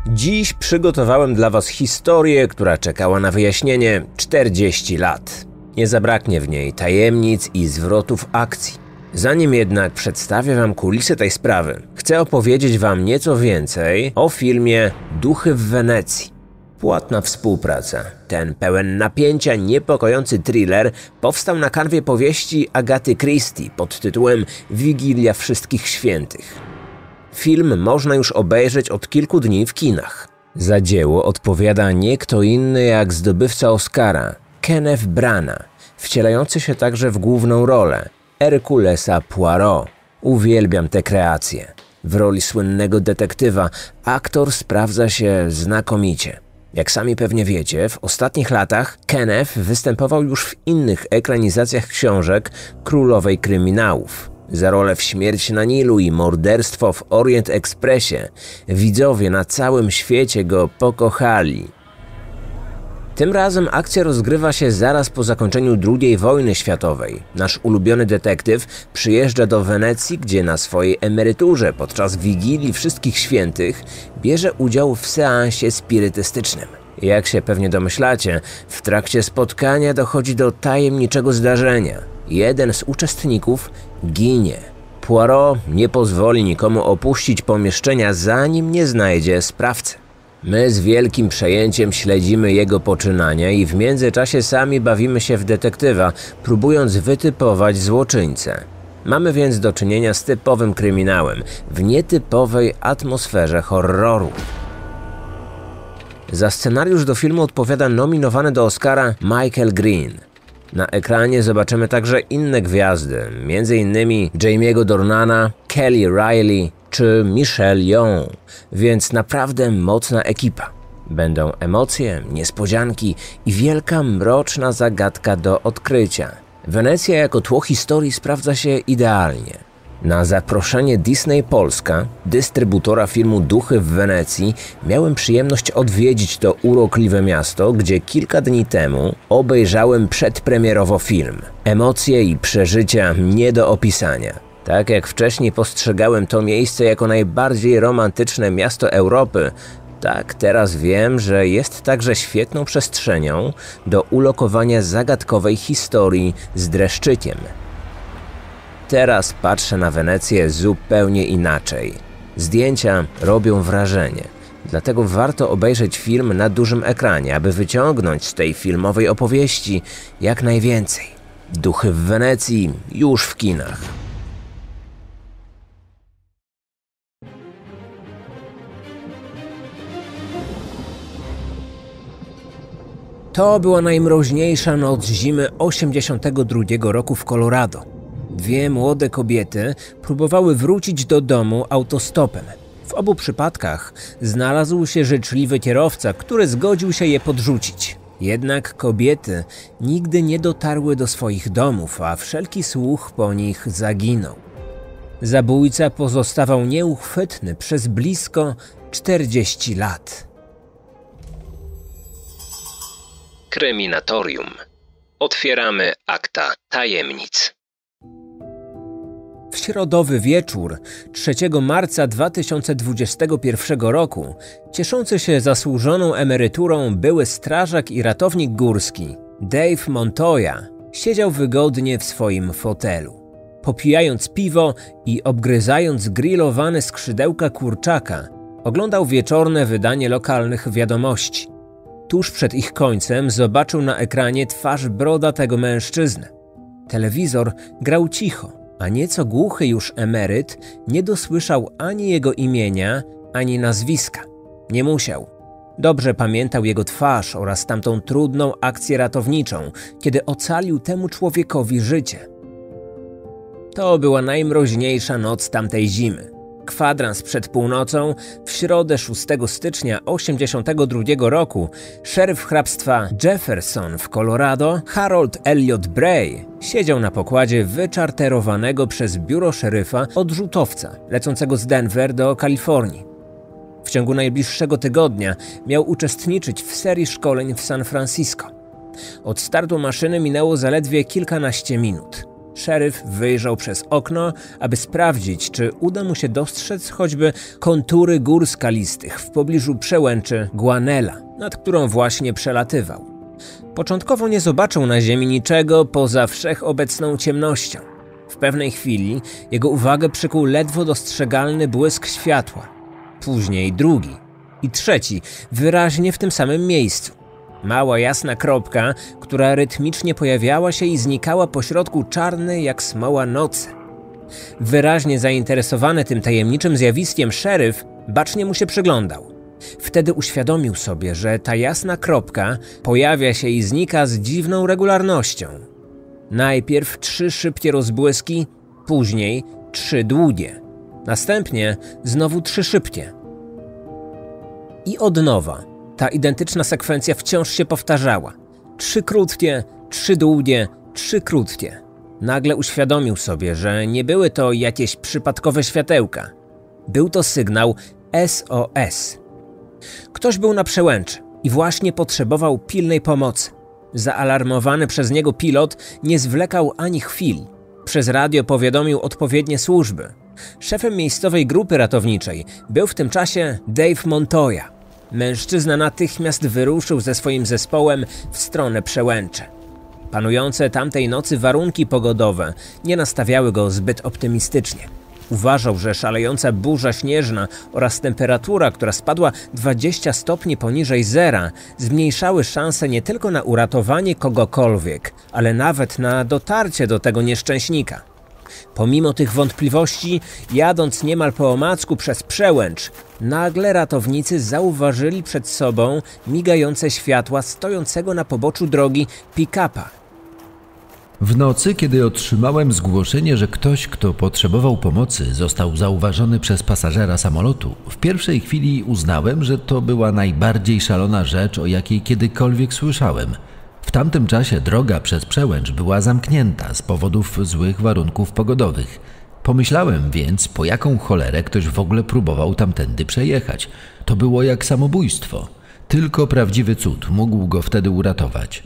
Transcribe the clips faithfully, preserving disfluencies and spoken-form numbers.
Dziś przygotowałem dla Was historię, która czekała na wyjaśnienie czterdzieści lat. Nie zabraknie w niej tajemnic i zwrotów akcji. Zanim jednak przedstawię Wam kulisy tej sprawy, chcę opowiedzieć Wam nieco więcej o filmie Duchy w Wenecji. Płatna współpraca. Ten pełen napięcia, niepokojący thriller powstał na kanwie powieści Agaty Christie pod tytułem Wigilia Wszystkich Świętych. Film można już obejrzeć od kilku dni w kinach. Za dzieło odpowiada nie kto inny jak zdobywca Oscara, Kenneth Branagh, wcielający się także w główną rolę, Herculesa Poirot. Uwielbiam tę kreację. W roli słynnego detektywa aktor sprawdza się znakomicie. Jak sami pewnie wiecie, w ostatnich latach Kenneth występował już w innych ekranizacjach książek królowej kryminałów. Za rolę w Śmierć na Nilu i Morderstwo w Orient Expressie widzowie na całym świecie go pokochali. Tym razem akcja rozgrywa się zaraz po zakończeniu drugiej wojny światowej. Nasz ulubiony detektyw przyjeżdża do Wenecji, gdzie na swojej emeryturze podczas Wigilii Wszystkich Świętych bierze udział w seansie spirytystycznym. Jak się pewnie domyślacie, w trakcie spotkania dochodzi do tajemniczego zdarzenia. Jeden z uczestników ginie. Poirot nie pozwoli nikomu opuścić pomieszczenia, zanim nie znajdzie sprawcy. My z wielkim przejęciem śledzimy jego poczynania i w międzyczasie sami bawimy się w detektywa, próbując wytypować złoczyńcę. Mamy więc do czynienia z typowym kryminałem, w nietypowej atmosferze horroru. Za scenariusz do filmu odpowiada nominowany do Oscara Michael Green. Na ekranie zobaczymy także inne gwiazdy, między innymi Jamie'ego Dornana, Kelly Reilly czy Michelle Yeoh, więc naprawdę mocna ekipa. Będą emocje, niespodzianki i wielka mroczna zagadka do odkrycia. Wenecja jako tło historii sprawdza się idealnie. Na zaproszenie Disney Polska, dystrybutora filmu Duchy w Wenecji, miałem przyjemność odwiedzić to urokliwe miasto, gdzie kilka dni temu obejrzałem przedpremierowo film. Emocje i przeżycia nie do opisania. Tak jak wcześniej postrzegałem to miejsce jako najbardziej romantyczne miasto Europy, tak teraz wiem, że jest także świetną przestrzenią do ulokowania zagadkowej historii z dreszczykiem. Teraz patrzę na Wenecję zupełnie inaczej. Zdjęcia robią wrażenie, dlatego warto obejrzeć film na dużym ekranie, aby wyciągnąć z tej filmowej opowieści jak najwięcej. Duchy w Wenecji już w kinach. To była najmroźniejsza noc zimy osiemdziesiątego drugiego roku w Colorado. Dwie młode kobiety próbowały wrócić do domu autostopem. W obu przypadkach znalazł się życzliwy kierowca, który zgodził się je podrzucić. Jednak kobiety nigdy nie dotarły do swoich domów, a wszelki słuch po nich zaginął. Zabójca pozostawał nieuchwytny przez blisko czterdzieści lat. Kryminatorium. Otwieramy akta tajemnic. W środowy wieczór trzeciego marca dwa tysiące dwudziestego pierwszego roku cieszący się zasłużoną emeryturą były strażak i ratownik górski Dave Montoya siedział wygodnie w swoim fotelu. Popijając piwo i obgryzając grillowane skrzydełka kurczaka, oglądał wieczorne wydanie lokalnych wiadomości. Tuż przed ich końcem zobaczył na ekranie twarz brodatego mężczyzny. Telewizor grał cicho, a nieco głuchy już emeryt nie dosłyszał ani jego imienia, ani nazwiska. Nie musiał. Dobrze pamiętał jego twarz oraz tamtą trudną akcję ratowniczą, kiedy ocalił temu człowiekowi życie. To była najmroźniejsza noc tamtej zimy. Kwadrans przed północą, w środę szóstego stycznia osiemdziesiątego drugiego roku, szeryf hrabstwa Jefferson w Colorado, Harold Elliot Bray, siedział na pokładzie wyczarterowanego przez biuro szeryfa odrzutowca lecącego z Denver do Kalifornii. W ciągu najbliższego tygodnia miał uczestniczyć w serii szkoleń w San Francisco. Od startu maszyny minęło zaledwie kilkanaście minut. Szeryf wyjrzał przez okno, aby sprawdzić, czy uda mu się dostrzec choćby kontury gór skalistych w pobliżu przełęczy Guanella, nad którą właśnie przelatywał. Początkowo nie zobaczył na ziemi niczego poza wszechobecną ciemnością. W pewnej chwili jego uwagę przykuł ledwo dostrzegalny błysk światła. Później drugi i trzeci, wyraźnie w tym samym miejscu. Mała jasna kropka, która rytmicznie pojawiała się i znikała pośrodku czarnej jak smoła nocy. Wyraźnie zainteresowany tym tajemniczym zjawiskiem szeryf bacznie mu się przyglądał. Wtedy uświadomił sobie, że ta jasna kropka pojawia się i znika z dziwną regularnością. Najpierw trzy szybkie rozbłyski, później trzy długie. Następnie znowu trzy szybkie. I od nowa ta identyczna sekwencja wciąż się powtarzała. Trzy krótkie, trzy długie, trzy krótkie. Nagle uświadomił sobie, że nie były to jakieś przypadkowe światełka. Był to sygnał S O S. Ktoś był na przełęczy i właśnie potrzebował pilnej pomocy. Zaalarmowany przez niego pilot nie zwlekał ani chwili. Przez radio powiadomił odpowiednie służby. Szefem miejscowej grupy ratowniczej był w tym czasie Dave Montoya. Mężczyzna natychmiast wyruszył ze swoim zespołem w stronę przełęczy. Panujące tamtej nocy warunki pogodowe nie nastawiały go zbyt optymistycznie. Uważał, że szalejąca burza śnieżna oraz temperatura, która spadła dwadzieścia stopni poniżej zera, zmniejszały szanse nie tylko na uratowanie kogokolwiek, ale nawet na dotarcie do tego nieszczęśnika. Pomimo tych wątpliwości, jadąc niemal po omacku przez przełęcz, nagle ratownicy zauważyli przed sobą migające światła stojącego na poboczu drogi pick-upa. W nocy, kiedy otrzymałem zgłoszenie, że ktoś, kto potrzebował pomocy, został zauważony przez pasażera samolotu, w pierwszej chwili uznałem, że to była najbardziej szalona rzecz, o jakiej kiedykolwiek słyszałem. W tamtym czasie droga przez przełęcz była zamknięta z powodów złych warunków pogodowych. Pomyślałem więc, po jaką cholerę ktoś w ogóle próbował tamtędy przejechać. To było jak samobójstwo. Tylko prawdziwy cud mógł go wtedy uratować.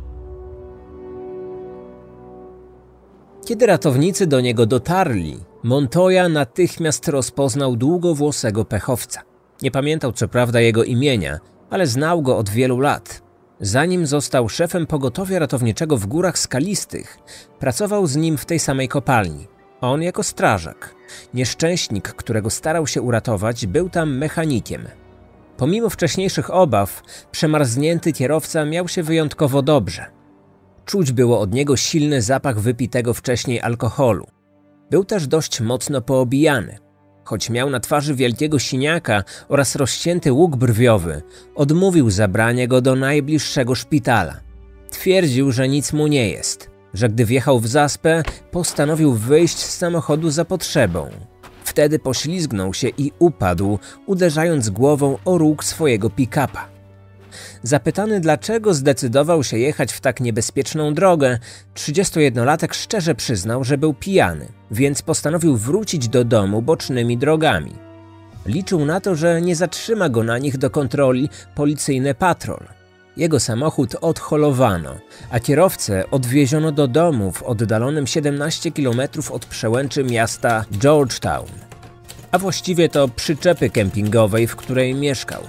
Kiedy ratownicy do niego dotarli, Montoya natychmiast rozpoznał długowłosego pechowca. Nie pamiętał co prawda jego imienia, ale znał go od wielu lat. Zanim został szefem pogotowia ratowniczego w Górach Skalistych, pracował z nim w tej samej kopalni. On jako strażak. Nieszczęśnik, którego starał się uratować, był tam mechanikiem. Pomimo wcześniejszych obaw, przemarznięty kierowca miał się wyjątkowo dobrze. Czuć było od niego silny zapach wypitego wcześniej alkoholu. Był też dość mocno poobijany. Choć miał na twarzy wielkiego siniaka oraz rozcięty łuk brwiowy, odmówił zabrania go do najbliższego szpitala. Twierdził, że nic mu nie jest, że gdy wjechał w zaspę, postanowił wyjść z samochodu za potrzebą. Wtedy poślizgnął się i upadł, uderzając głową o róg swojego pick-upa. Zapytany, dlaczego zdecydował się jechać w tak niebezpieczną drogę, trzydziestojednolatek szczerze przyznał, że był pijany, więc postanowił wrócić do domu bocznymi drogami. Liczył na to, że nie zatrzyma go na nich do kontroli policyjny patrol. Jego samochód odholowano, a kierowcę odwieziono do domu w oddalonym siedemnaście kilometrów od przełęczy miasta Georgetown, a właściwie to przyczepy kempingowej, w której mieszkał.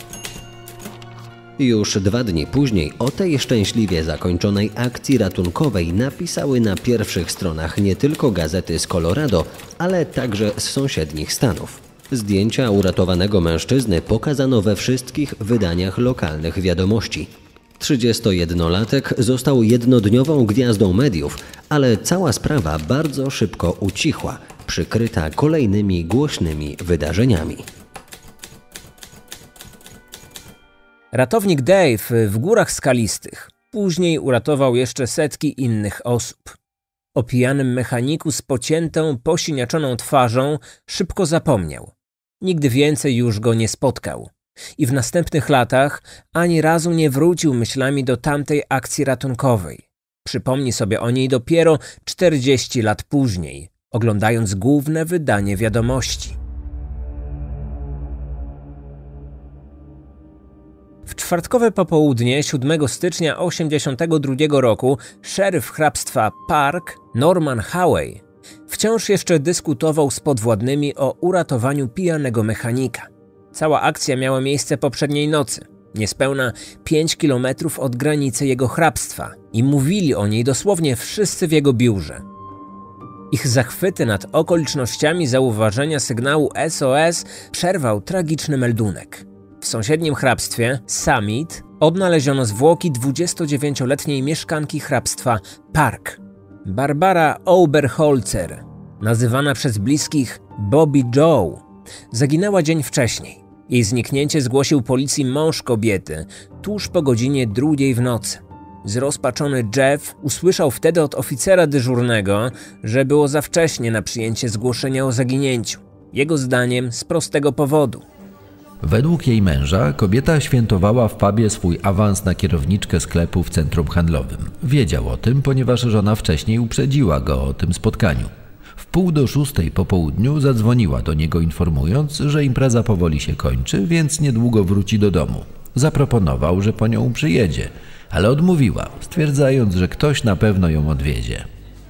Już dwa dni później o tej szczęśliwie zakończonej akcji ratunkowej napisały na pierwszych stronach nie tylko gazety z Colorado, ale także z sąsiednich stanów. Zdjęcia uratowanego mężczyzny pokazano we wszystkich wydaniach lokalnych wiadomości. trzydziestojednolatek został jednodniową gwiazdą mediów, ale cała sprawa bardzo szybko ucichła, przykryta kolejnymi głośnymi wydarzeniami. Ratownik Dave w Górach Skalistych później uratował jeszcze setki innych osób. O pijanym mechaniku z pociętą, posiniaczoną twarzą szybko zapomniał. Nigdy więcej już go nie spotkał. I w następnych latach ani razu nie wrócił myślami do tamtej akcji ratunkowej. Przypomni sobie o niej dopiero czterdzieści lat później, oglądając główne wydanie wiadomości. W czwartkowe popołudnie siódmego stycznia osiemdziesiątego drugiego roku szeryf hrabstwa Park, Norman Hawey, wciąż jeszcze dyskutował z podwładnymi o uratowaniu pijanego mechanika. Cała akcja miała miejsce poprzedniej nocy, niespełna pięć kilometrów od granicy jego hrabstwa i mówili o niej dosłownie wszyscy w jego biurze. Ich zachwyty nad okolicznościami zauważenia sygnału S O S przerwał tragiczny meldunek. W sąsiednim hrabstwie, Summit, odnaleziono zwłoki dwudziestodziewięcioletniej mieszkanki hrabstwa Park. Barbara Oberholzer, nazywana przez bliskich Bobby Joe, zaginęła dzień wcześniej. Jej zniknięcie zgłosił policji mąż kobiety tuż po godzinie drugiej w nocy. Zrozpaczony Jeff usłyszał wtedy od oficera dyżurnego, że było za wcześnie na przyjęcie zgłoszenia o zaginięciu. Jego zdaniem z prostego powodu. Według jej męża kobieta świętowała w pubie swój awans na kierowniczkę sklepu w centrum handlowym. Wiedział o tym, ponieważ żona wcześniej uprzedziła go o tym spotkaniu. W pół do szóstej po południu zadzwoniła do niego, informując, że impreza powoli się kończy, więc niedługo wróci do domu. Zaproponował, że po nią przyjedzie, ale odmówiła, stwierdzając, że ktoś na pewno ją odwiedzie.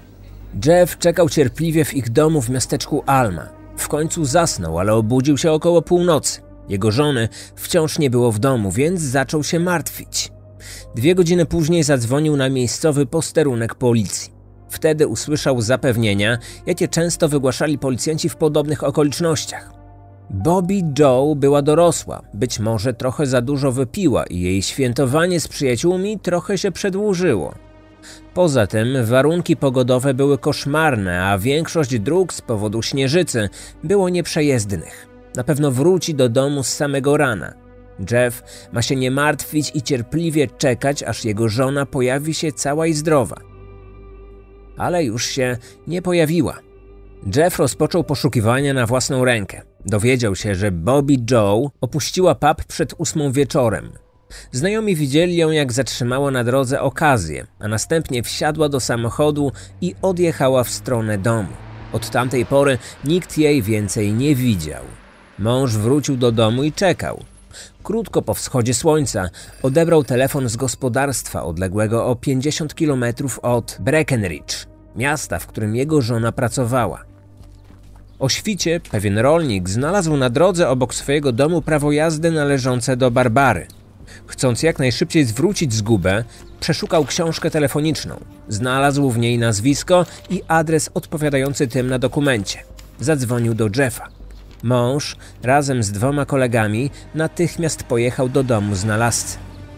Jeff czekał cierpliwie w ich domu w miasteczku Alma. W końcu zasnął, ale obudził się około północy. Jego żony wciąż nie było w domu, więc zaczął się martwić. Dwie godziny później zadzwonił na miejscowy posterunek policji. Wtedy usłyszał zapewnienia, jakie często wygłaszali policjanci w podobnych okolicznościach. Bobby Joe była dorosła, być może trochę za dużo wypiła i jej świętowanie z przyjaciółmi trochę się przedłużyło. Poza tym warunki pogodowe były koszmarne, a większość dróg z powodu śnieżycy było nieprzejezdnych. Na pewno wróci do domu z samego rana. Jeff ma się nie martwić i cierpliwie czekać, aż jego żona pojawi się cała i zdrowa. Ale już się nie pojawiła. Jeff rozpoczął poszukiwania na własną rękę. Dowiedział się, że Bobby Joe opuściła pub przed ósmą wieczorem. Znajomi widzieli ją, jak zatrzymała na drodze okazję, a następnie wsiadła do samochodu i odjechała w stronę domu. Od tamtej pory nikt jej więcej nie widział. Mąż wrócił do domu i czekał. Krótko po wschodzie słońca odebrał telefon z gospodarstwa odległego o pięćdziesiąt kilometrów od Breckenridge, miasta, w którym jego żona pracowała. O świcie pewien rolnik znalazł na drodze obok swojego domu prawo jazdy należące do Barbary. Chcąc jak najszybciej zwrócić zgubę, przeszukał książkę telefoniczną. Znalazł w niej nazwisko i adres odpowiadający tym na dokumencie. Zadzwonił do Jeffa. Mąż razem z dwoma kolegami natychmiast pojechał do domu znalazcy.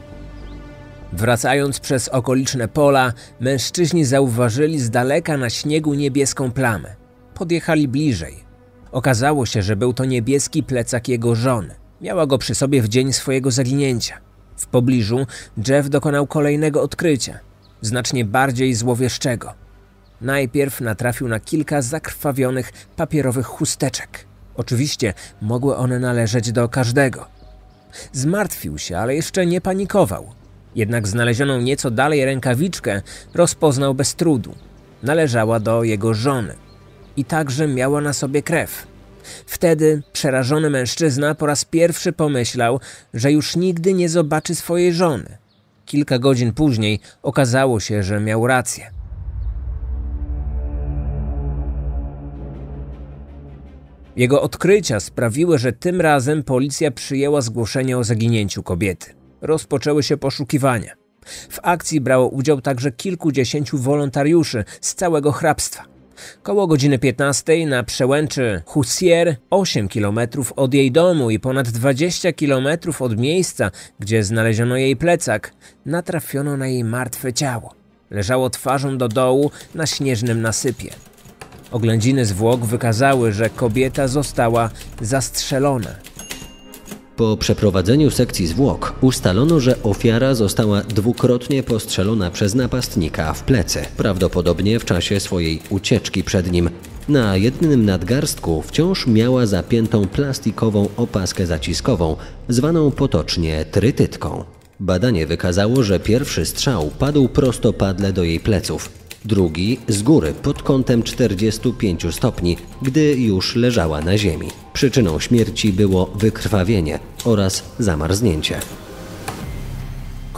Wracając przez okoliczne pola, mężczyźni zauważyli z daleka na śniegu niebieską plamę. Podjechali bliżej. Okazało się, że był to niebieski plecak jego żony. Miała go przy sobie w dzień swojego zaginięcia. W pobliżu Jeff dokonał kolejnego odkrycia, znacznie bardziej złowieszczego. Najpierw natrafił na kilka zakrwawionych papierowych chusteczek. Oczywiście mogły one należeć do każdego. Zmartwił się, ale jeszcze nie panikował. Jednak znalezioną nieco dalej rękawiczkę rozpoznał bez trudu. Należała do jego żony. I także miała na sobie krew. Wtedy przerażony mężczyzna po raz pierwszy pomyślał, że już nigdy nie zobaczy swojej żony. Kilka godzin później okazało się, że miał rację. Jego odkrycia sprawiły, że tym razem policja przyjęła zgłoszenie o zaginięciu kobiety. Rozpoczęły się poszukiwania. W akcji brało udział także kilkudziesięciu wolontariuszy z całego hrabstwa. Koło godziny piętnastej na przełęczy Hussier, osiem kilometrów od jej domu i ponad dwadzieścia kilometrów od miejsca, gdzie znaleziono jej plecak, natrafiono na jej martwe ciało. Leżało twarzą do dołu na śnieżnym nasypie. Oględziny zwłok wykazały, że kobieta została zastrzelona. Po przeprowadzeniu sekcji zwłok ustalono, że ofiara została dwukrotnie postrzelona przez napastnika w plecy, prawdopodobnie w czasie swojej ucieczki przed nim. Na jednym nadgarstku wciąż miała zapiętą plastikową opaskę zaciskową, zwaną potocznie trytytką. Badanie wykazało, że pierwszy strzał padł prostopadle do jej pleców, drugi z góry pod kątem czterdziestu pięciu stopni, gdy już leżała na ziemi. Przyczyną śmierci było wykrwawienie oraz zamarznięcie.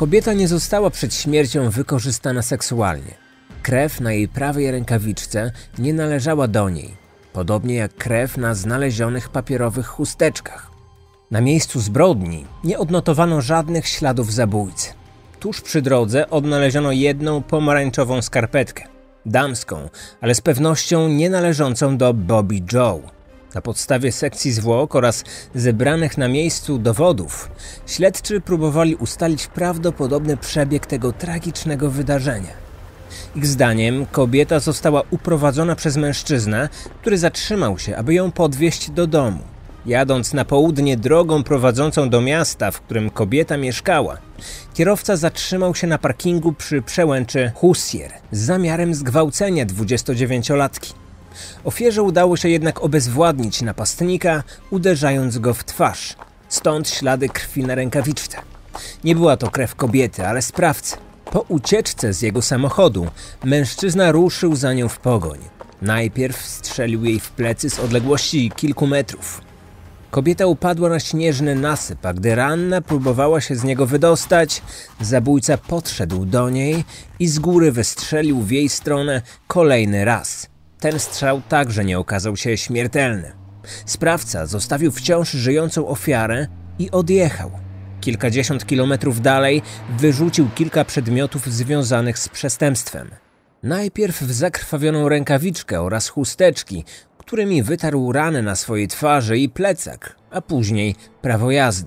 Kobieta nie została przed śmiercią wykorzystana seksualnie. Krew na jej prawej rękawiczce nie należała do niej, podobnie jak krew na znalezionych papierowych chusteczkach. Na miejscu zbrodni nie odnotowano żadnych śladów zabójcy. Tuż przy drodze odnaleziono jedną pomarańczową skarpetkę, damską, ale z pewnością nie należącą do Bobby Joe. Na podstawie sekcji zwłok oraz zebranych na miejscu dowodów, śledczy próbowali ustalić prawdopodobny przebieg tego tragicznego wydarzenia. Ich zdaniem kobieta została uprowadzona przez mężczyznę, który zatrzymał się, aby ją podwieźć do domu. Jadąc na południe drogą prowadzącą do miasta, w którym kobieta mieszkała, kierowca zatrzymał się na parkingu przy przełęczy Hoosier z zamiarem zgwałcenia dwudziestodziewięciolatki. Ofierze udało się jednak obezwładnić napastnika, uderzając go w twarz. Stąd ślady krwi na rękawiczce. Nie była to krew kobiety, ale sprawcy. Po ucieczce z jego samochodu mężczyzna ruszył za nią w pogoń. Najpierw strzelił jej w plecy z odległości kilku metrów. Kobieta upadła na śnieżny nasyp, a gdy ranna próbowała się z niego wydostać, zabójca podszedł do niej i z góry wystrzelił w jej stronę kolejny raz. Ten strzał także nie okazał się śmiertelny. Sprawca zostawił wciąż żyjącą ofiarę i odjechał. Kilkadziesiąt kilometrów dalej wyrzucił kilka przedmiotów związanych z przestępstwem. Najpierw w zakrwawioną rękawiczkę oraz chusteczki, którymi wytarł rany na swojej twarzy i plecak, a później prawo jazdy.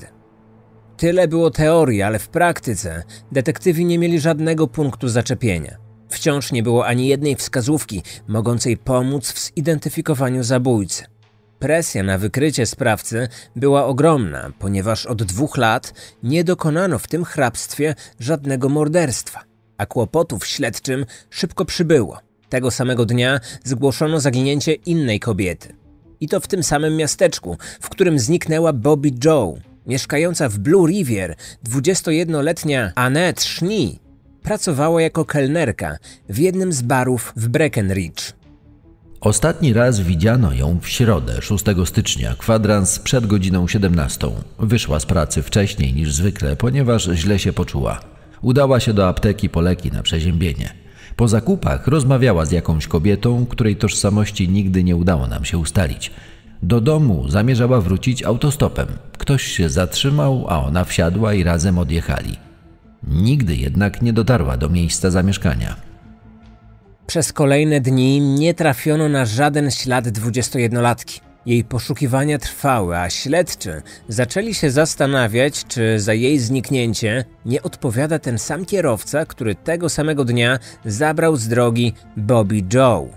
Tyle było teorii, ale w praktyce detektywi nie mieli żadnego punktu zaczepienia. Wciąż nie było ani jednej wskazówki mogącej pomóc w zidentyfikowaniu zabójcy. Presja na wykrycie sprawcy była ogromna, ponieważ od dwóch lat nie dokonano w tym hrabstwie żadnego morderstwa, a kłopotów śledczym szybko przybyło. Tego samego dnia zgłoszono zaginięcie innej kobiety. I to w tym samym miasteczku, w którym zniknęła Bobby Joe. Mieszkająca w Blue River, dwudziestojednoletnia Annette Schnee pracowała jako kelnerka w jednym z barów w Breckenridge. Ostatni raz widziano ją w środę, szóstego stycznia, kwadrans przed godziną siedemnastą. Wyszła z pracy wcześniej niż zwykle, ponieważ źle się poczuła. Udała się do apteki po leki na przeziębienie. Po zakupach rozmawiała z jakąś kobietą, której tożsamości nigdy nie udało nam się ustalić. Do domu zamierzała wrócić autostopem. Ktoś się zatrzymał, a ona wsiadła i razem odjechali. Nigdy jednak nie dotarła do miejsca zamieszkania. Przez kolejne dni nie trafiono na żaden ślad dwudziestojednolatki. Jej poszukiwania trwały, a śledczy zaczęli się zastanawiać, czy za jej zniknięcie nie odpowiada ten sam kierowca, który tego samego dnia zabrał z drogi Bobby Joe.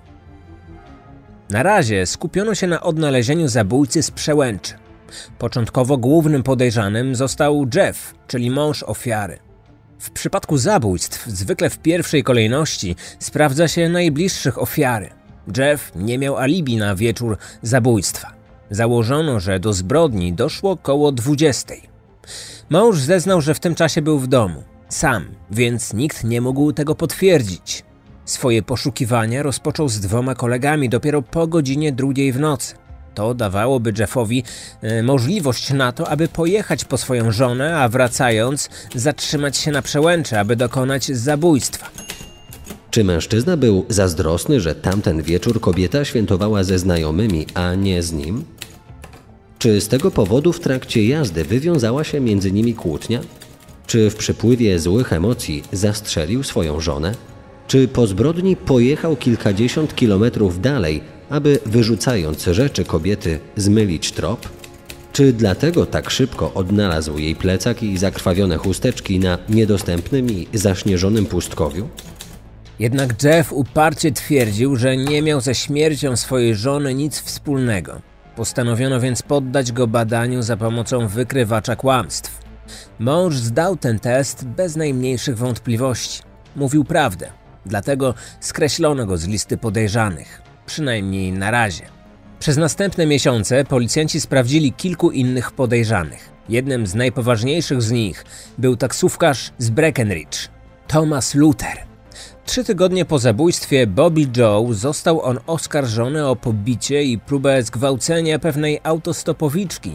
Na razie skupiono się na odnalezieniu zabójcy z przełęczy. Początkowo głównym podejrzanym został Jeff, czyli mąż ofiary. W przypadku zabójstw zwykle w pierwszej kolejności sprawdza się najbliższych ofiary. Jeff nie miał alibi na wieczór zabójstwa. Założono, że do zbrodni doszło koło dwudziestej. Mąż zeznał, że w tym czasie był w domu, sam, więc nikt nie mógł tego potwierdzić. Swoje poszukiwania rozpoczął z dwoma kolegami dopiero po godzinie drugiej w nocy. To dawałoby Jeffowi e, możliwość na to, aby pojechać po swoją żonę, a wracając zatrzymać się na przełęczy, aby dokonać zabójstwa. Czy mężczyzna był zazdrosny, że tamten wieczór kobieta świętowała ze znajomymi, a nie z nim? Czy z tego powodu w trakcie jazdy wywiązała się między nimi kłótnia? Czy w przypływie złych emocji zastrzelił swoją żonę? Czy po zbrodni pojechał kilkadziesiąt kilometrów dalej, aby wyrzucając rzeczy kobiety zmylić trop? Czy dlatego tak szybko odnalazł jej plecak i zakrwawione chusteczki na niedostępnym i zaśnieżonym pustkowiu? Jednak Jeff uparcie twierdził, że nie miał ze śmiercią swojej żony nic wspólnego. Postanowiono więc poddać go badaniu za pomocą wykrywacza kłamstw. Mąż zdał ten test bez najmniejszych wątpliwości. Mówił prawdę, dlatego skreślono go z listy podejrzanych, przynajmniej na razie. Przez następne miesiące policjanci sprawdzili kilku innych podejrzanych. Jednym z najpoważniejszych z nich był taksówkarz z Breckenridge, Thomas Luther. Trzy tygodnie po zabójstwie Bobby Joe został on oskarżony o pobicie i próbę zgwałcenia pewnej autostopowiczki,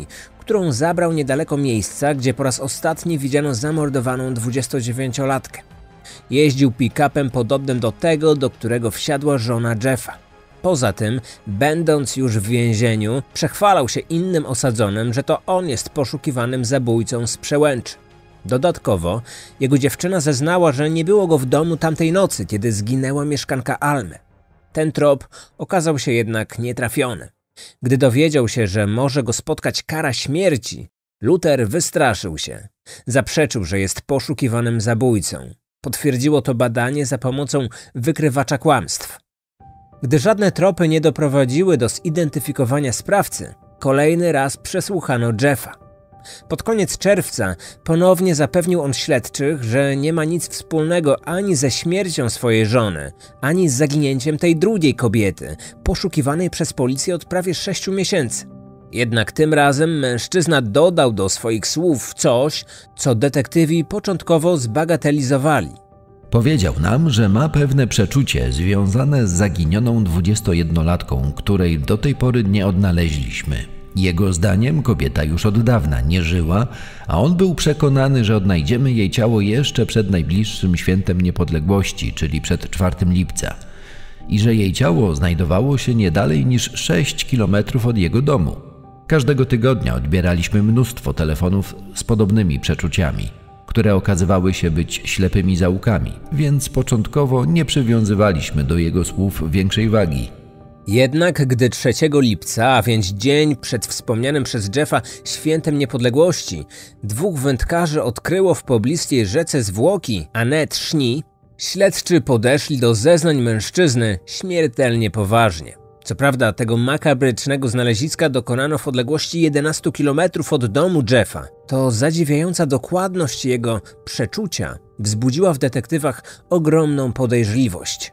którą zabrał niedaleko miejsca, gdzie po raz ostatni widziano zamordowaną dwudziestodziewięciolatkę. Jeździł pick-upem podobnym do tego, do którego wsiadła żona Jeffa. Poza tym, będąc już w więzieniu, przechwalał się innym osadzonym, że to on jest poszukiwanym zabójcą z Przełęczy. Dodatkowo, jego dziewczyna zeznała, że nie było go w domu tamtej nocy, kiedy zginęła mieszkanka Almy. Ten trop okazał się jednak nietrafiony. Gdy dowiedział się, że może go spotkać kara śmierci, Luther wystraszył się. Zaprzeczył, że jest poszukiwanym zabójcą. Potwierdziło to badanie za pomocą wykrywacza kłamstw. Gdy żadne tropy nie doprowadziły do zidentyfikowania sprawcy, kolejny raz przesłuchano Jeffa. Pod koniec czerwca ponownie zapewnił on śledczych, że nie ma nic wspólnego ani ze śmiercią swojej żony, ani z zaginięciem tej drugiej kobiety, poszukiwanej przez policję od prawie sześciu miesięcy. Jednak tym razem mężczyzna dodał do swoich słów coś, co detektywi początkowo zbagatelizowali. Powiedział nam, że ma pewne przeczucie związane z zaginioną dwudziestojednolatką, której do tej pory nie odnaleźliśmy. Jego zdaniem kobieta już od dawna nie żyła, a on był przekonany, że odnajdziemy jej ciało jeszcze przed najbliższym świętem niepodległości, czyli przed czwartego lipca. I że jej ciało znajdowało się nie dalej niż sześć kilometrów od jego domu. Każdego tygodnia odbieraliśmy mnóstwo telefonów z podobnymi przeczuciami, które okazywały się być ślepymi zaułkami, więc początkowo nie przywiązywaliśmy do jego słów większej wagi. Jednak gdy trzeciego lipca, a więc dzień przed wspomnianym przez Jeffa świętem niepodległości, dwóch wędkarzy odkryło w pobliskiej rzece zwłoki Annette Schnee, śledczy podeszli do zeznań mężczyzny śmiertelnie poważnie. Co prawda tego makabrycznego znaleziska dokonano w odległości jedenastu kilometrów od domu Jeffa. To zadziwiająca dokładność jego przeczucia wzbudziła w detektywach ogromną podejrzliwość.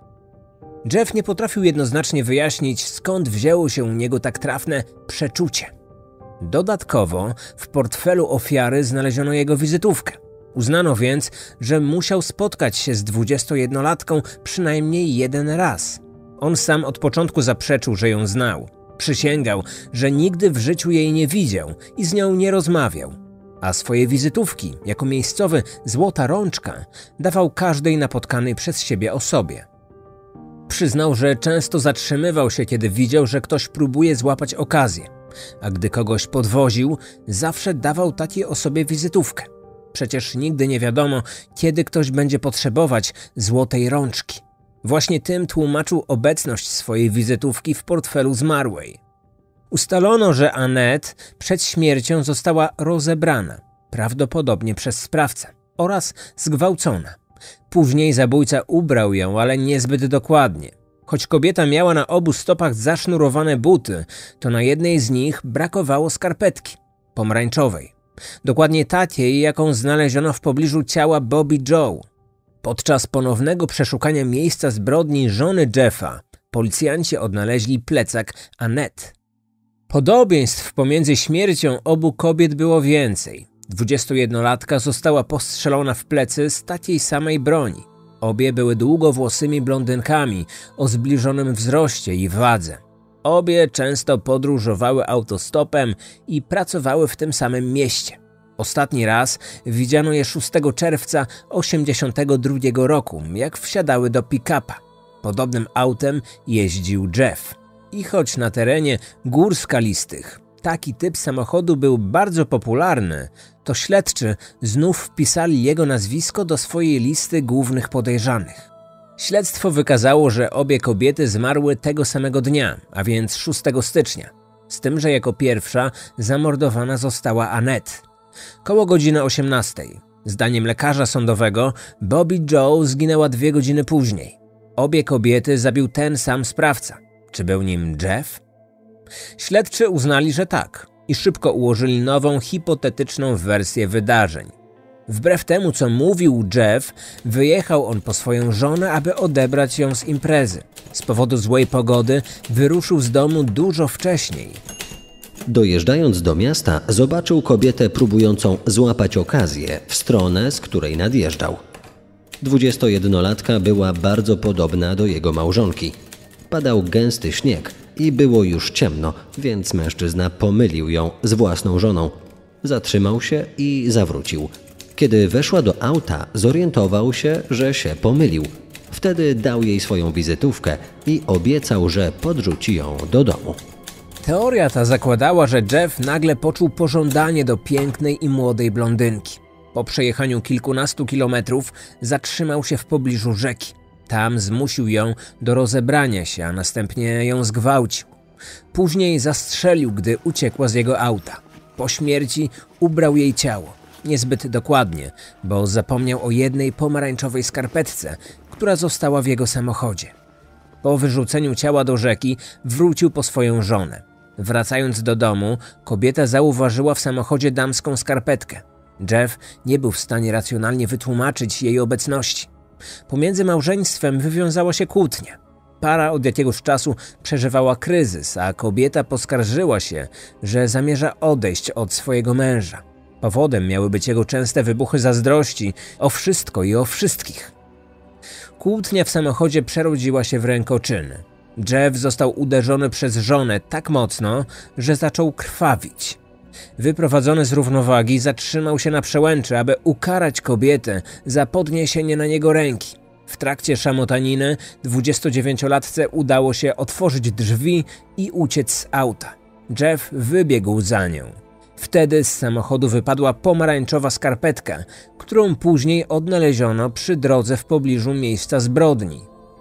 Jeff nie potrafił jednoznacznie wyjaśnić, skąd wzięło się u niego tak trafne przeczucie. Dodatkowo w portfelu ofiary znaleziono jego wizytówkę. Uznano więc, że musiał spotkać się z dwudziestojednolatką przynajmniej jeden raz. On sam od początku zaprzeczył, że ją znał. Przysięgał, że nigdy w życiu jej nie widział i z nią nie rozmawiał. A swoje wizytówki, jako miejscowy złota rączka, dawał każdej napotkanej przez siebie osobie. Przyznał, że często zatrzymywał się, kiedy widział, że ktoś próbuje złapać okazję, a gdy kogoś podwoził, zawsze dawał takiej osobie wizytówkę. Przecież nigdy nie wiadomo, kiedy ktoś będzie potrzebować złotej rączki. Właśnie tym tłumaczył obecność swojej wizytówki w portfelu zmarłej. Ustalono, że Annette przed śmiercią została rozebrana, prawdopodobnie przez sprawcę, oraz zgwałcona. Później zabójca ubrał ją, ale niezbyt dokładnie. Choć kobieta miała na obu stopach zasznurowane buty, to na jednej z nich brakowało skarpetki, pomarańczowej. Dokładnie takiej, jaką znaleziono w pobliżu ciała Bobby Joe. Podczas ponownego przeszukania miejsca zbrodni żony Jeffa, policjanci odnaleźli plecak Annette. Podobieństw pomiędzy śmiercią obu kobiet było więcej. Dwudziestojednolatka została postrzelona w plecy z takiej samej broni. Obie były długowłosymi blondynkami o zbliżonym wzroście i wadze. Obie często podróżowały autostopem i pracowały w tym samym mieście. Ostatni raz widziano je szóstego czerwca osiemdziesiątego drugiego roku, jak wsiadały do pick-upa. Podobnym autem jeździł Jeff. I choć na terenie gór skalistych taki typ samochodu był bardzo popularny, to śledczy znów wpisali jego nazwisko do swojej listy głównych podejrzanych. Śledztwo wykazało, że obie kobiety zmarły tego samego dnia, a więc szóstego stycznia. Z tym, że jako pierwsza zamordowana została Annette. Koło godziny osiemnastej. Zdaniem lekarza sądowego Bobby Joe zginęła dwie godziny później. Obie kobiety zabił ten sam sprawca. Czy był nim Jeff? Śledczy uznali, że tak i szybko ułożyli nową, hipotetyczną wersję wydarzeń. Wbrew temu, co mówił Jeff, wyjechał on po swoją żonę, aby odebrać ją z imprezy. Z powodu złej pogody wyruszył z domu dużo wcześniej. Dojeżdżając do miasta, zobaczył kobietę próbującą złapać okazję w stronę, z której nadjeżdżał. Dwudziestojednolatka była bardzo podobna do jego małżonki. Padał gęsty śnieg i było już ciemno, więc mężczyzna pomylił ją z własną żoną. Zatrzymał się i zawrócił. Kiedy weszła do auta, zorientował się, że się pomylił. Wtedy dał jej swoją wizytówkę i obiecał, że podrzuci ją do domu. Teoria ta zakładała, że Jeff nagle poczuł pożądanie do pięknej i młodej blondynki. Po przejechaniu kilkunastu kilometrów zatrzymał się w pobliżu rzeki. Tam zmusił ją do rozebrania się, a następnie ją zgwałcił. Później zastrzelił, gdy uciekła z jego auta. Po śmierci ubrał jej ciało. Niezbyt dokładnie, bo zapomniał o jednej pomarańczowej skarpetce, która została w jego samochodzie. Po wyrzuceniu ciała do rzeki wrócił po swoją żonę. Wracając do domu, kobieta zauważyła w samochodzie damską skarpetkę. Jeff nie był w stanie racjonalnie wytłumaczyć jej obecności. Pomiędzy małżeństwem wywiązała się kłótnia. Para od jakiegoś czasu przeżywała kryzys, a kobieta poskarżyła się, że zamierza odejść od swojego męża. Powodem miały być jego częste wybuchy zazdrości o wszystko i o wszystkich. Kłótnia w samochodzie przerodziła się w rękoczyny. Jeff został uderzony przez żonę tak mocno, że zaczął krwawić. Wyprowadzony z równowagi, zatrzymał się na przełęczy, aby ukarać kobietę za podniesienie na niego ręki. W trakcie szamotaniny dwudziestodziewięciolatce udało się otworzyć drzwi i uciec z auta. Jeff wybiegł za nią. Wtedy z samochodu wypadła pomarańczowa skarpetka, którą później odnaleziono przy drodze w pobliżu miejsca zbrodni.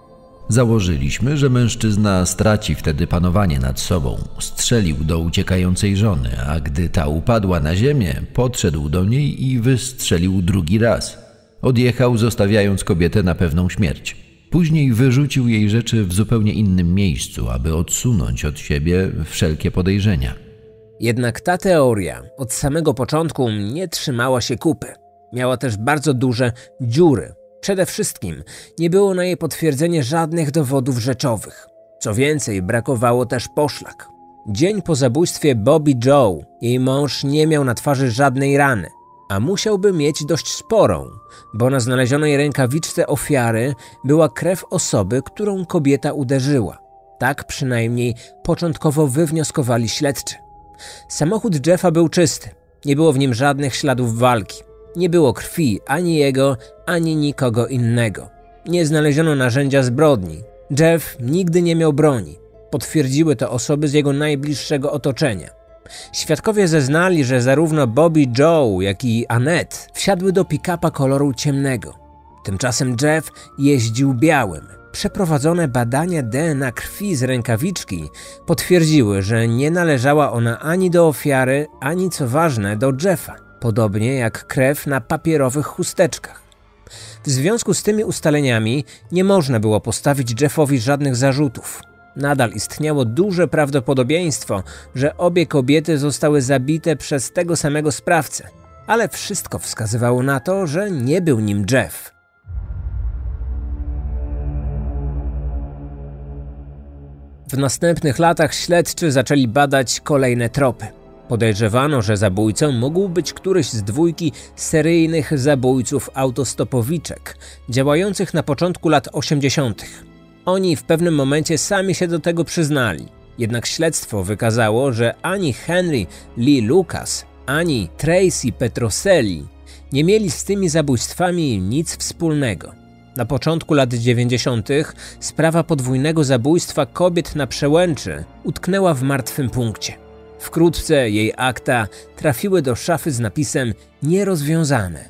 Założyliśmy, że mężczyzna straci wtedy panowanie nad sobą. Strzelił do uciekającej żony, a gdy ta upadła na ziemię, podszedł do niej i wystrzelił drugi raz. Odjechał, zostawiając kobietę na pewną śmierć. Później wyrzucił jej rzeczy w zupełnie innym miejscu, aby odsunąć od siebie wszelkie podejrzenia. Jednak ta teoria od samego początku nie trzymała się kupy. Miała też bardzo duże dziury. Przede wszystkim nie było na jej potwierdzenie żadnych dowodów rzeczowych. Co więcej, brakowało też poszlak. Dzień po zabójstwie Bobby Joe jej mąż nie miał na twarzy żadnej rany, a musiałby mieć dość sporą, bo na znalezionej rękawiczce ofiary była krew osoby, którą kobieta uderzyła. Tak przynajmniej początkowo wywnioskowali śledczy. Samochód Jeffa był czysty, nie było w nim żadnych śladów walki. Nie było krwi ani jego, ani nikogo innego. Nie znaleziono narzędzia zbrodni. Jeff nigdy nie miał broni. Potwierdziły to osoby z jego najbliższego otoczenia. Świadkowie zeznali, że zarówno Bobby Joe, jak i Annette wsiadły do pick-upa koloru ciemnego. Tymczasem Jeff jeździł białym. Przeprowadzone badania D N A krwi z rękawiczki potwierdziły, że nie należała ona ani do ofiary, ani co ważne do Jeffa. Podobnie jak krew na papierowych chusteczkach. W związku z tymi ustaleniami nie można było postawić Jeffowi żadnych zarzutów. Nadal istniało duże prawdopodobieństwo, że obie kobiety zostały zabite przez tego samego sprawcę, ale wszystko wskazywało na to, że nie był nim Jeff. W następnych latach śledczy zaczęli badać kolejne tropy. Podejrzewano, że zabójcą mógł być któryś z dwójki seryjnych zabójców autostopowiczek, działających na początku lat osiemdziesiątych. Oni w pewnym momencie sami się do tego przyznali. Jednak śledztwo wykazało, że ani Henry Lee Lucas, ani Tracy Petroselli nie mieli z tymi zabójstwami nic wspólnego. Na początku lat dziewięćdziesiątych sprawa podwójnego zabójstwa kobiet na przełęczy utknęła w martwym punkcie. Wkrótce jej akta trafiły do szafy z napisem nierozwiązane.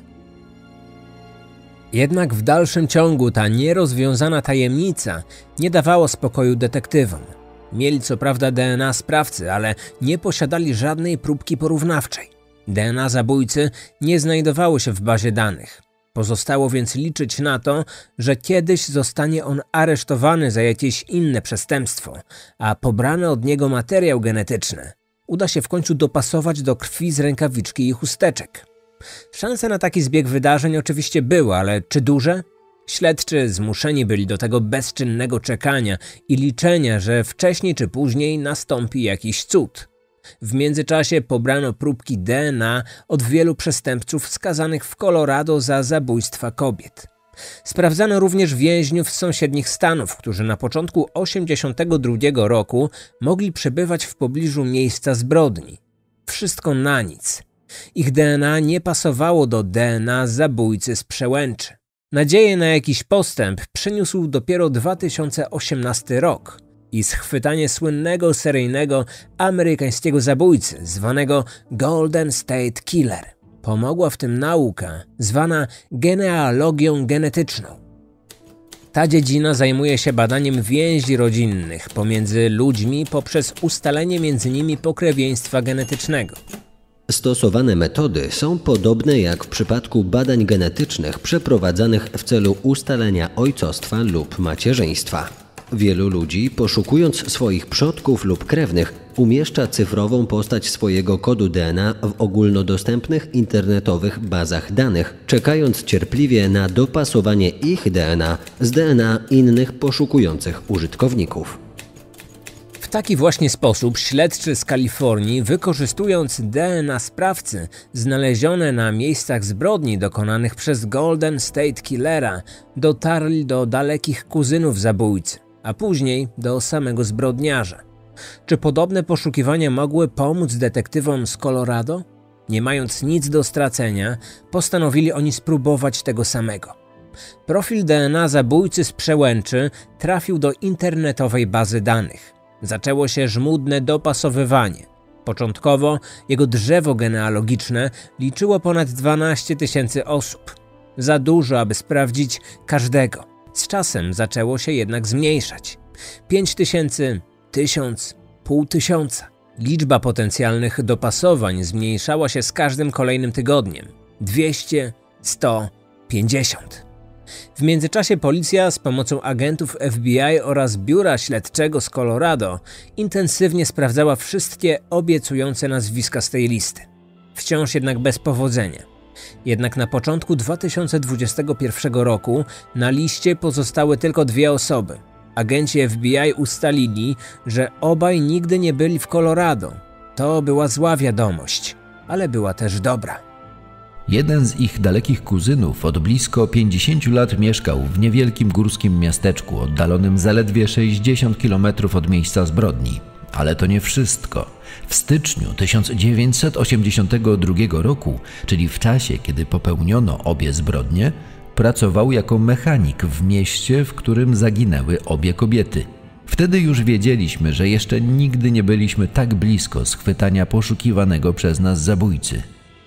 Jednak w dalszym ciągu ta nierozwiązana tajemnica nie dawała spokoju detektywom. Mieli co prawda D N A sprawcy, ale nie posiadali żadnej próbki porównawczej. D N A zabójcy nie znajdowało się w bazie danych. Pozostało więc liczyć na to, że kiedyś zostanie on aresztowany za jakieś inne przestępstwo, a pobrany od niego materiał genetyczny uda się w końcu dopasować do krwi z rękawiczki i chusteczek. Szanse na taki zbieg wydarzeń oczywiście były, ale czy duże? Śledczy zmuszeni byli do tego bezczynnego czekania i liczenia, że wcześniej czy później nastąpi jakiś cud. W międzyczasie pobrano próbki D N A od wielu przestępców skazanych w Colorado za zabójstwa kobiet. Sprawdzano również więźniów z sąsiednich stanów, którzy na początku osiemdziesiątego drugiego roku mogli przebywać w pobliżu miejsca zbrodni. Wszystko na nic. Ich D N A nie pasowało do D N A zabójcy z Przełęczy. Nadzieję na jakiś postęp przyniósł dopiero dwa tysiące osiemnasty rok i schwytanie słynnego seryjnego amerykańskiego zabójcy zwanego Golden State Killer. Pomogła w tym nauka zwana genealogią genetyczną. Ta dziedzina zajmuje się badaniem więzi rodzinnych pomiędzy ludźmi poprzez ustalenie między nimi pokrewieństwa genetycznego. Stosowane metody są podobne jak w przypadku badań genetycznych przeprowadzanych w celu ustalenia ojcostwa lub macierzyństwa. Wielu ludzi, poszukując swoich przodków lub krewnych, umieszcza cyfrową postać swojego kodu D N A w ogólnodostępnych internetowych bazach danych, czekając cierpliwie na dopasowanie ich D N A z D N A innych poszukujących użytkowników. W taki właśnie sposób śledczy z Kalifornii, wykorzystując D N A sprawcy znalezione na miejscach zbrodni dokonanych przez Golden State Killera, dotarli do dalekich kuzynów zabójcy, a później do samego zbrodniarza. Czy podobne poszukiwania mogły pomóc detektywom z Colorado? Nie mając nic do stracenia, postanowili oni spróbować tego samego. Profil D N A zabójcy z Przełęczy trafił do internetowej bazy danych. Zaczęło się żmudne dopasowywanie. Początkowo jego drzewo genealogiczne liczyło ponad dwanaście tysięcy osób. Za dużo, aby sprawdzić każdego. Z czasem zaczęło się jednak zmniejszać. pięć tysięcy, tysiąc, pół tysiąca. Liczba potencjalnych dopasowań zmniejszała się z każdym kolejnym tygodniem. dwieście, sto, pięćdziesiąt. W międzyczasie policja z pomocą agentów F B I oraz biura śledczego z Colorado intensywnie sprawdzała wszystkie obiecujące nazwiska z tej listy. Wciąż jednak bez powodzenia. Jednak na początku dwa tysiące dwudziestego pierwszego roku na liście pozostały tylko dwie osoby. Agenci F B I ustalili, że obaj nigdy nie byli w Colorado. To była zła wiadomość, ale była też dobra. Jeden z ich dalekich kuzynów od blisko pięćdziesięciu lat mieszkał w niewielkim górskim miasteczku oddalonym zaledwie sześćdziesiąt kilometrów od miejsca zbrodni. Ale to nie wszystko. W styczniu tysiąc dziewięćset osiemdziesiątego drugiego roku, czyli w czasie, kiedy popełniono obie zbrodnie, pracował jako mechanik w mieście, w którym zaginęły obie kobiety. Wtedy już wiedzieliśmy, że jeszcze nigdy nie byliśmy tak blisko schwytania poszukiwanego przez nas zabójcy.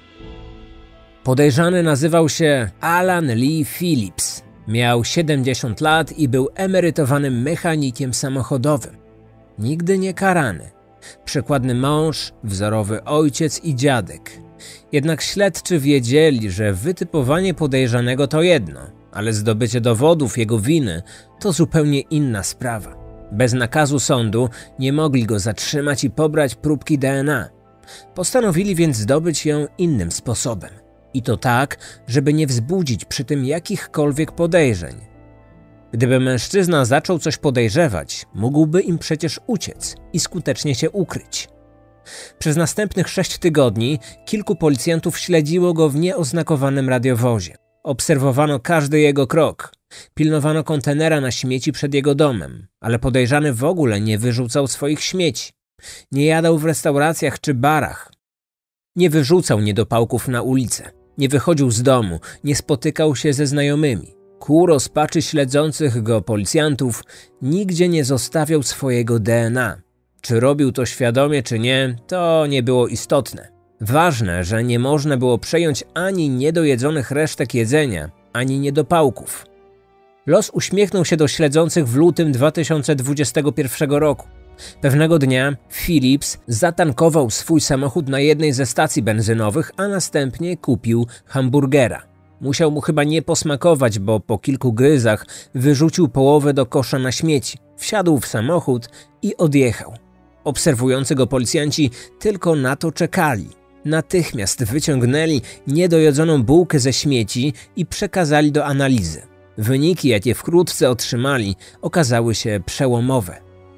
Podejrzany nazywał się Alan Lee Phillips. Miał siedemdziesiąt lat i był emerytowanym mechanikiem samochodowym. Nigdy nie karany. Przykładny mąż, wzorowy ojciec i dziadek. Jednak śledczy wiedzieli, że wytypowanie podejrzanego to jedno, ale zdobycie dowodów jego winy to zupełnie inna sprawa. Bez nakazu sądu nie mogli go zatrzymać i pobrać próbki D N A. Postanowili więc zdobyć ją innym sposobem. I to tak, żeby nie wzbudzić przy tym jakichkolwiek podejrzeń. Gdyby mężczyzna zaczął coś podejrzewać, mógłby im przecież uciec i skutecznie się ukryć. Przez następnych sześć tygodni kilku policjantów śledziło go w nieoznakowanym radiowozie. Obserwowano każdy jego krok. Pilnowano kontenera na śmieci przed jego domem, ale podejrzany w ogóle nie wyrzucał swoich śmieci. Nie jadał w restauracjach czy barach. Nie wyrzucał niedopałków na ulicę. Nie wychodził z domu, nie spotykał się ze znajomymi. Ku rozpaczy śledzących go policjantów nigdzie nie zostawiał swojego D N A. Czy robił to świadomie, czy nie, to nie było istotne. Ważne, że nie można było przejąć ani niedojedzonych resztek jedzenia, ani niedopałków. Los uśmiechnął się do śledzących w lutym dwa tysiące dwudziestego pierwszego roku. Pewnego dnia Phillips zatankował swój samochód na jednej ze stacji benzynowych, a następnie kupił hamburgera. Musiał mu chyba nie posmakować, bo po kilku gryzach wyrzucił połowę do kosza na śmieci, wsiadł w samochód i odjechał. Obserwujący go policjanci tylko na to czekali. Natychmiast wyciągnęli niedojedzoną bułkę ze śmieci i przekazali do analizy. Wyniki, jakie wkrótce otrzymali, okazały się przełomowe.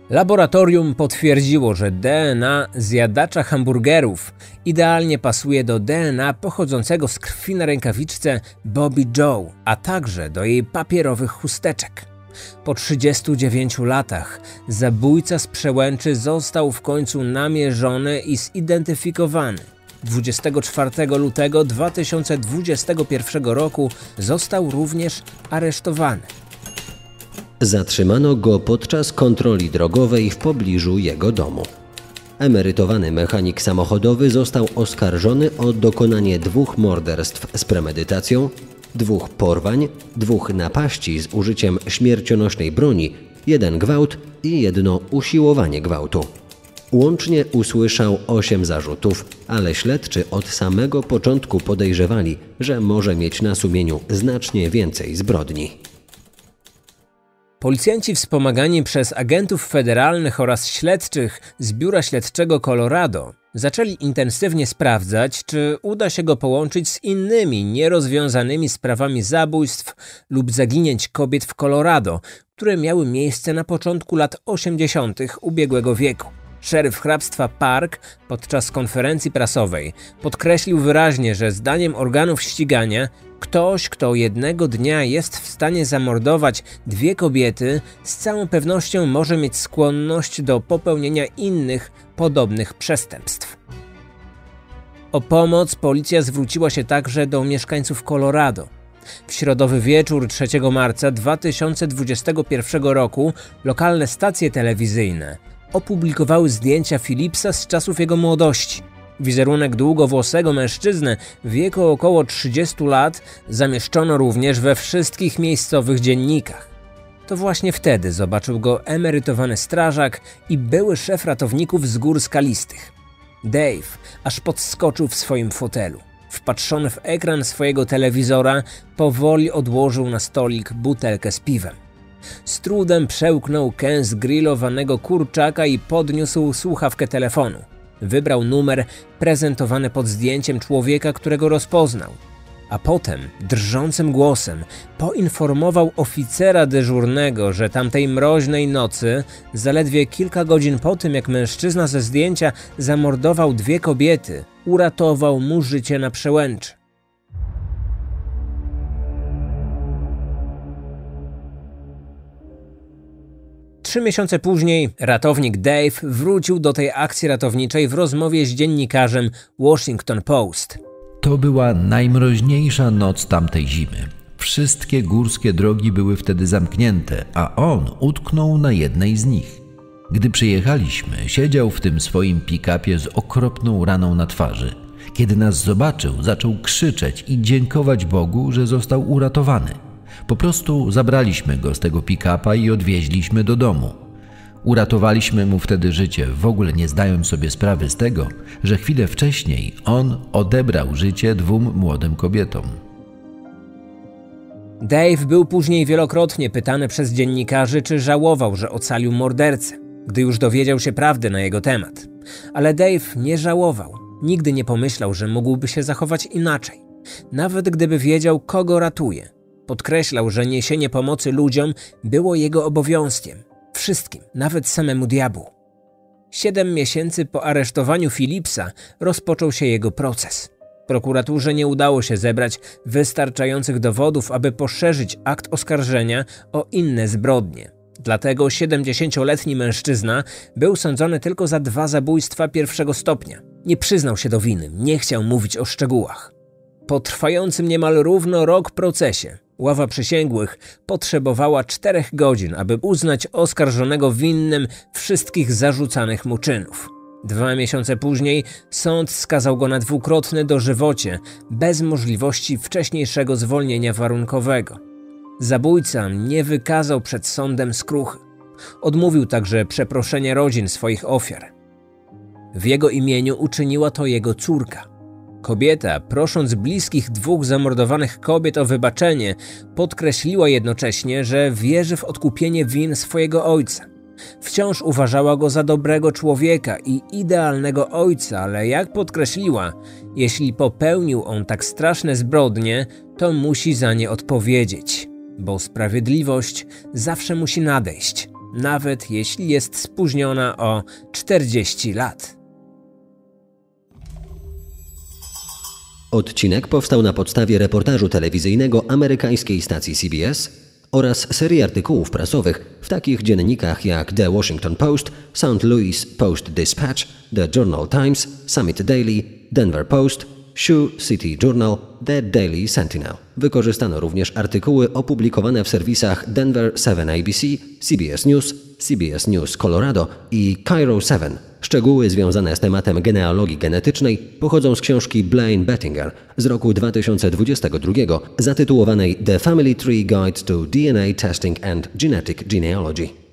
Laboratorium potwierdziło, że D N A zjadacza hamburgerów idealnie pasuje do D N A pochodzącego z krwi na rękawiczce Bobby Joe, a także do jej papierowych chusteczek. Po trzydziestu dziewięciu latach zabójca z Przełęczy został w końcu namierzony i zidentyfikowany. dwudziestego czwartego lutego dwa tysiące dwudziestego pierwszego roku został również aresztowany. Zatrzymano go podczas kontroli drogowej w pobliżu jego domu. Emerytowany mechanik samochodowy został oskarżony o dokonanie dwóch morderstw z premedytacją, dwóch porwań, dwóch napaści z użyciem śmiercionośnej broni, jeden gwałt i jedno usiłowanie gwałtu. Łącznie usłyszał osiem zarzutów, ale śledczy od samego początku podejrzewali, że może mieć na sumieniu znacznie więcej zbrodni. Policjanci wspomagani przez agentów federalnych oraz śledczych z Biura Śledczego Colorado zaczęli intensywnie sprawdzać, czy uda się go połączyć z innymi nierozwiązanymi sprawami zabójstw lub zaginięć kobiet w Colorado, które miały miejsce na początku lat osiemdziesiątych ubiegłego wieku. Szeryf hrabstwa Park podczas konferencji prasowej podkreślił wyraźnie, że zdaniem organów ścigania ktoś, kto jednego dnia jest w stanie zamordować dwie kobiety, z całą pewnością może mieć skłonność do popełnienia innych podobnych przestępstw. O pomoc policja zwróciła się także do mieszkańców Colorado. W środowy wieczór trzeciego marca dwa tysiące dwudziestego pierwszego roku lokalne stacje telewizyjne opublikowały zdjęcia Phillipsa z czasów jego młodości. Wizerunek długowłosego mężczyzny w wieku około trzydziestu lat zamieszczono również we wszystkich miejscowych dziennikach. To właśnie wtedy zobaczył go emerytowany strażak i były szef ratowników z Gór Skalistych. Dave aż podskoczył w swoim fotelu. Wpatrzony w ekran swojego telewizora, powoli odłożył na stolik butelkę z piwem. Z trudem przełknął kęs zgrillowanego kurczaka i podniósł słuchawkę telefonu. Wybrał numer prezentowany pod zdjęciem człowieka, którego rozpoznał. A potem drżącym głosem poinformował oficera dyżurnego, że tamtej mroźnej nocy, zaledwie kilka godzin po tym, jak mężczyzna ze zdjęcia zamordował dwie kobiety, uratował mu życie na Przełęczy. Trzy miesiące później ratownik Dave wrócił do tej akcji ratowniczej w rozmowie z dziennikarzem Washington Post. To była najmroźniejsza noc tamtej zimy. Wszystkie górskie drogi były wtedy zamknięte, a on utknął na jednej z nich. Gdy przyjechaliśmy, siedział w tym swoim pick-upie z okropną raną na twarzy. Kiedy nas zobaczył, zaczął krzyczeć i dziękować Bogu, że został uratowany. Po prostu zabraliśmy go z tego pick-upa i odwieźliśmy do domu. Uratowaliśmy mu wtedy życie, w ogóle nie zdając sobie sprawy z tego, że chwilę wcześniej on odebrał życie dwóm młodym kobietom. Dave był później wielokrotnie pytany przez dziennikarzy, czy żałował, że ocalił mordercę, gdy już dowiedział się prawdy na jego temat. Ale Dave nie żałował. Nigdy nie pomyślał, że mógłby się zachować inaczej. Nawet gdyby wiedział, kogo ratuje. Podkreślał, że niesienie pomocy ludziom było jego obowiązkiem. Wszystkim, nawet samemu diabłu. Siedem miesięcy po aresztowaniu Phillipsa rozpoczął się jego proces. Prokuraturze nie udało się zebrać wystarczających dowodów, aby poszerzyć akt oskarżenia o inne zbrodnie. Dlatego siedemdziesięcioletni mężczyzna był sądzony tylko za dwa zabójstwa pierwszego stopnia. Nie przyznał się do winy, nie chciał mówić o szczegółach. Po trwającym niemal równo rok procesie ława przysięgłych potrzebowała czterech godzin, aby uznać oskarżonego winnym wszystkich zarzucanych mu czynów. Dwa miesiące później sąd skazał go na dwukrotne dożywocie bez możliwości wcześniejszego zwolnienia warunkowego. Zabójca nie wykazał przed sądem skruchy. Odmówił także przeproszenia rodzin swoich ofiar. W jego imieniu uczyniła to jego córka. Kobieta, prosząc bliskich dwóch zamordowanych kobiet o wybaczenie, podkreśliła jednocześnie, że wierzy w odkupienie win swojego ojca. Wciąż uważała go za dobrego człowieka i idealnego ojca, ale jak podkreśliła, jeśli popełnił on tak straszne zbrodnie, to musi za nie odpowiedzieć, bo sprawiedliwość zawsze musi nadejść. nawet jeśli jest spóźniona o czterdzieści lat. Odcinek powstał na podstawie reportażu telewizyjnego amerykańskiej stacji C B S oraz serii artykułów prasowych w takich dziennikach jak The Washington Post, Saint Louis Post-Dispatch, The Journal Times, Summit Daily, Denver Post, Sioux City Journal, The Daily Sentinel. Wykorzystano również artykuły opublikowane w serwisach Denver seven A B C, C B S News, C B S News Colorado i Cairo seven. Szczegóły związane z tematem genealogii genetycznej pochodzą z książki Blaine Bettinger z roku dwa tysiące dwudziestego drugiego zatytułowanej The Family Tree Guide to D N A Testing and Genetic Genealogy.